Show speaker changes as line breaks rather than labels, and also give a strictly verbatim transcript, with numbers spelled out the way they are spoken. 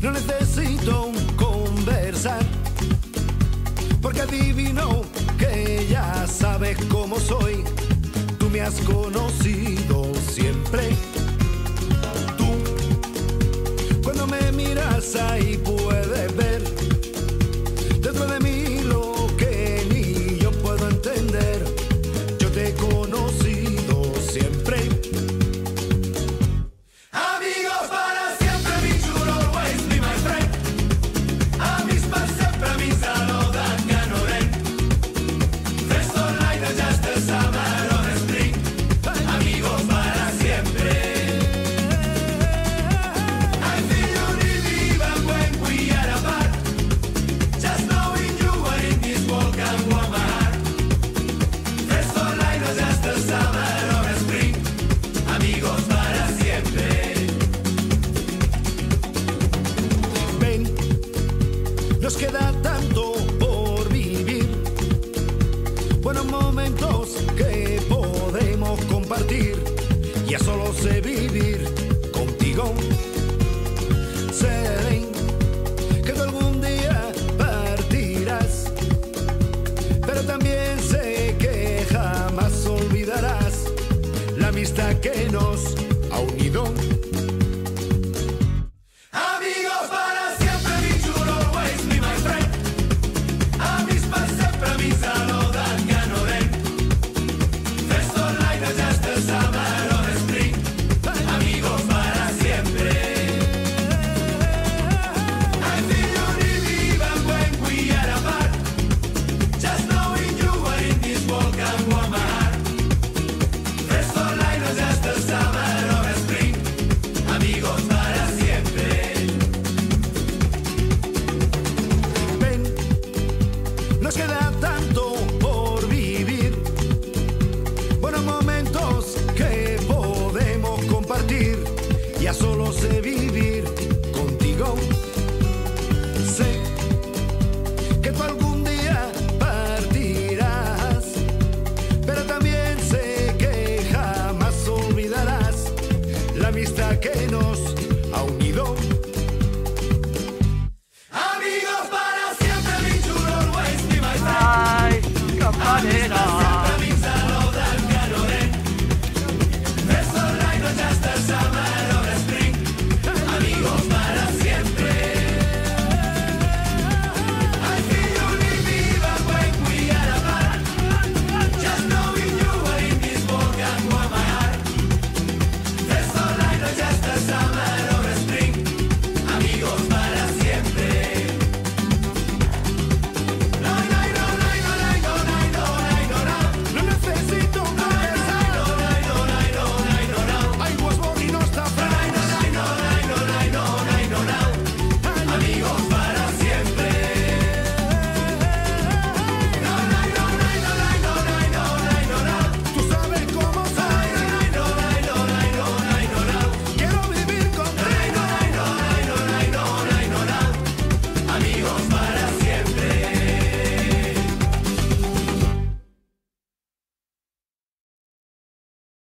No necesito conversar, porque adivino que ya sabes cómo soy. Tú me has conocido siempre. Tú, cuando me miras ahí puedes ver dentro de mí lo que ni yo puedo entender. Yo te he conocido siempre. Amigos para siempre, mi should always be my friend. Amics per sempre, amics de l'Oda que no ven. First on light, just the summer or spring. Amigos para siempre. I feel you need me even when we are apart. Just knowing you are in this world can warm my heart. First on light, just the summer or spring. Amigos para siempre. Ven, nos queda